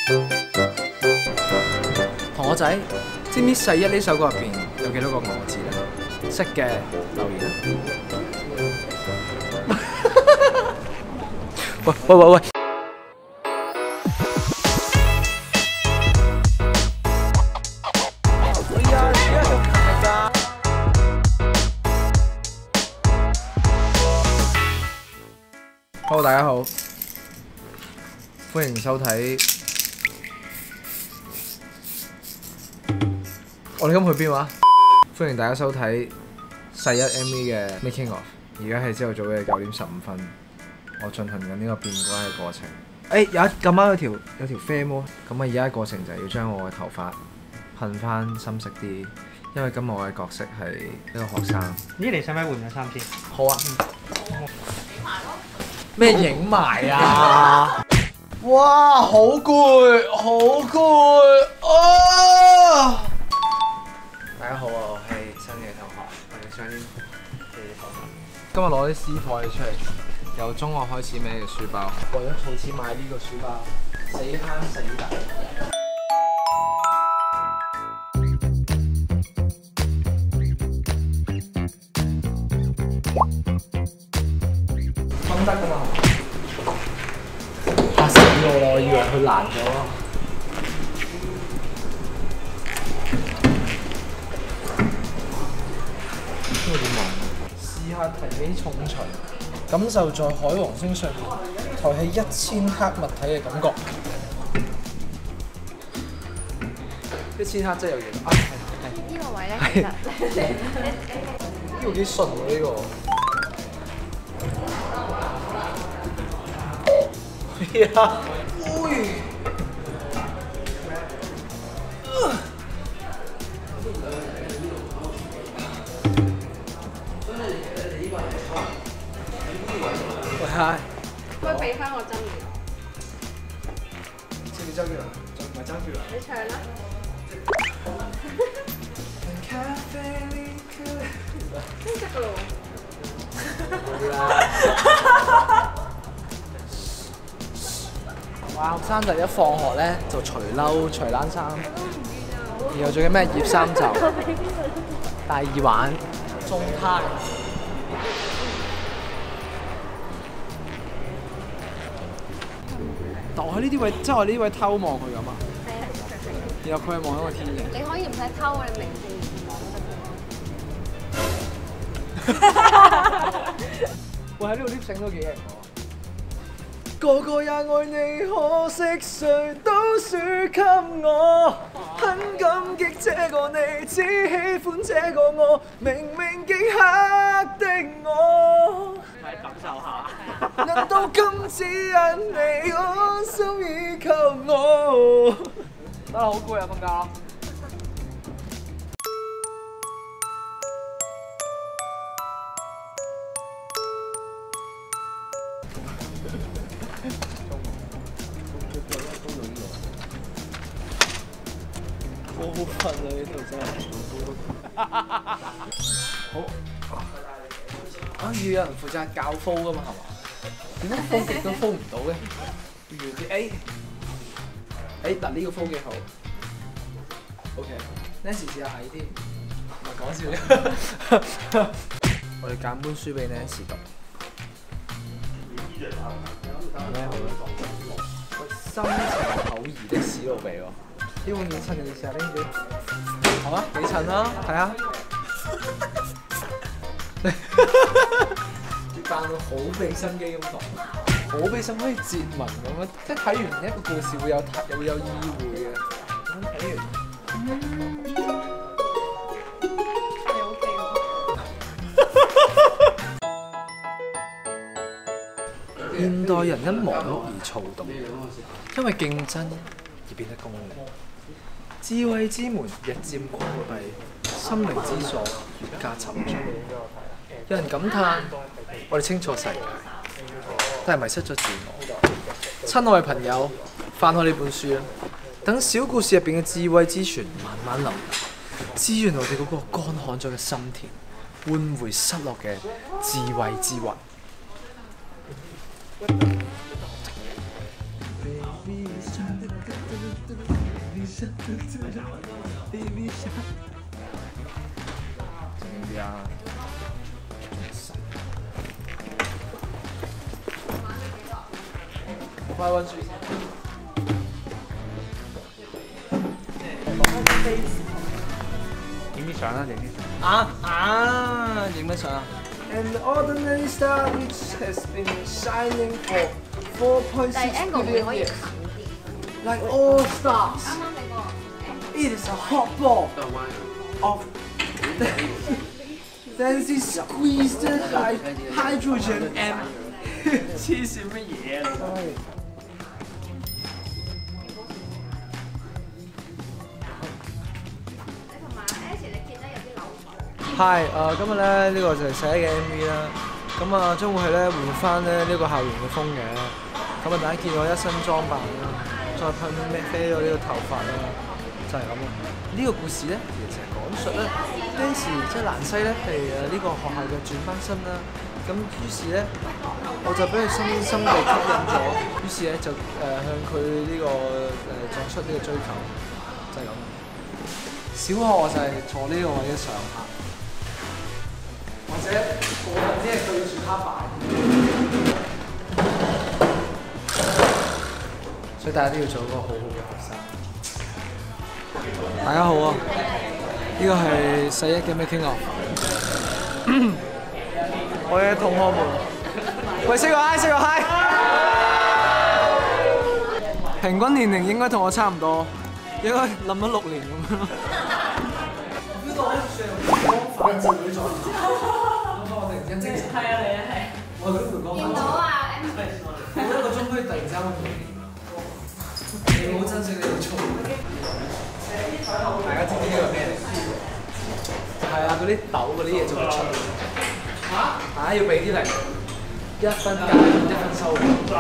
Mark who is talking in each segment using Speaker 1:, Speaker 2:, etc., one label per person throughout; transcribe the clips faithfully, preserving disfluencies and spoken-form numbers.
Speaker 1: 同學仔，知唔知世一呢首歌入邊有幾多個我字咧？識嘅留言啊！喂喂喂喂！Hello， 大家好，歡迎收睇。我哋今日去邊話？歡迎大家收睇世一 M V 嘅 Making of。而家係朝頭早嘅九點十五分，我進行緊呢個變瓜嘅過程。誒、欸，有一咁啱有條有條啡魔，咁啊而家過程就係要將我嘅頭髮噴翻深色啲，因為今日我嘅角色係一個學生。
Speaker 2: 咦，你使唔使換咗衫先？
Speaker 1: 好啊。咩影埋啊？哇，好攰，好攰啊！大家好啊，我係新嘅同學，我哋上年嘅同學。今日攞啲私貨出嚟，由中學開始孭嘅書包，為咗儲錢買呢個書包，死慳死抵。得㗎嘛？嚇死我啦！我以為佢爛咗。呢個點玩？試下提起重錘，感受在海王星上面抬起一千克物體嘅感覺。一千克真係有嘢啊！係
Speaker 3: 呢個位咧，其實
Speaker 1: 呢個幾順喎呢個。呀！喂！喂嗨！
Speaker 3: 可唔可以俾翻我周杰倫？
Speaker 1: 知唔知周杰倫？仲唔係周杰倫？
Speaker 3: 你唱啦！真得㗎喎！
Speaker 1: 哇！學生仔一放學咧就除褸、除冷衫，然後仲有咩葉衫袖、戴耳環、中呔。但我喺呢啲位，即係我呢啲位偷望佢咁啊。
Speaker 3: 係啊，
Speaker 1: 然後佢係望緊個天嘅。
Speaker 3: 你可以唔使偷，你明正唔望得。
Speaker 1: 喂，喺呢度 lift 繩都幾型喎。個個也愛你，可惜誰都輸給我。很感激這個你，只喜歡這個我，明明極黑的我。
Speaker 2: 係感受下。
Speaker 1: 難道今只因你安心依靠我？得啦，好攰啊，瞓覺啦。好好瞓啊！呢條真係好啊！要有人負責教 flow 㗎嘛，係嘛？點解 flow 極都 flow 唔到嘅？要啲 A， 誒嗱呢個 flow 幾好 ，OK。Nancy 試下矮啲，唔係講笑啫。我哋揀本書俾 Nancy 讀。咩好咧？深情厚誼的史努比喎。呢本幾襯嘅，你試下拎住。好啊，幾襯啦，睇下。扮到好俾心機咁讀，好俾心，好似節文咁樣，即係睇完一個故事會有又會有意會嘅。咁睇完，
Speaker 3: 你 OK
Speaker 1: 喎。現代人因忙碌而躁動，因為競爭而變得功利。智慧之門日漸關閉，心靈之鎖越加沉重。有人感嘆：我哋清楚世界，但係迷失咗自我。親愛朋友，翻開呢本書啦，等小故事入邊嘅智慧之泉慢慢流淌，滋潤我哋嗰個乾旱咗嘅心田，喚回失落嘅智慧之魂。 ，baby shark，靜啲啊！我快温水先。
Speaker 2: 影啲相啦，影啲相。
Speaker 1: 啊啊！影乜相啊？An ordinary star which has been shining for four point
Speaker 3: 但
Speaker 1: six
Speaker 3: 係 angle 會
Speaker 1: billion
Speaker 3: 可以
Speaker 1: years,
Speaker 3: 近啲。
Speaker 1: like all stars.
Speaker 3: 啱啱你個
Speaker 1: It is a hot ball of densely squeezed hy- hydrogen and 黐線乜嘢啊？
Speaker 3: 你同埋 H 你見得有啲扭頭。
Speaker 1: 係誒，今日咧呢個就係寫嘅 M V 啦。咁啊，將會係咧換翻咧呢個校園嘅風嘅。咁啊，大家見我一身裝扮啦，再噴咩飛咗呢個頭髮啦，就係咁咯。呢個故事咧，其實係講述咧 Daisy 即係蘭西咧係誒呢個學校嘅轉班生啦。咁於是咧，我就俾佢深深地吸引咗，於是咧就誒、呃、向佢呢、這個誒、呃、作出呢個追求，就係、是、咁。小學我就係坐呢個位嘅上下，或者個人只係對住黑板，所以大家都要做一個好好嘅學生。大家好啊！呢個係細一嘅 making of。我嘅同學們，喂，四個 hi， 四個 hi。平均年齡應該同我差唔多，應該冧咗六年咁樣咯。呢個好似係光反照會咗，我突然之間精神。係啊，係啊，係。我係嗰條光反照。見到啊 ，M。我一個鐘可以突然之間會變。你好珍惜你個鐘。大家知唔知呢個咩嚟？係啊，嗰啲豆嗰啲嘢做得出。嚇！大家要俾啲嚟，一分加一分收。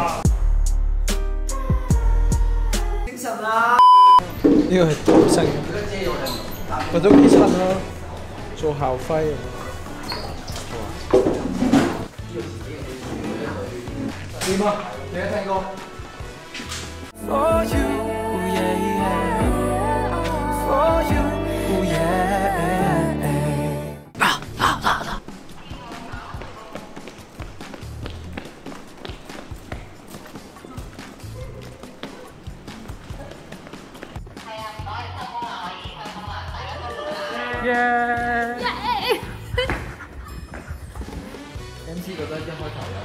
Speaker 1: 精神啦！呢個係導生，我都幾親啦，做校徽咁。點啊？你有聽過？For you, yeah, yeah. For you, yeah. 耶 ！M C 覺得一開頭有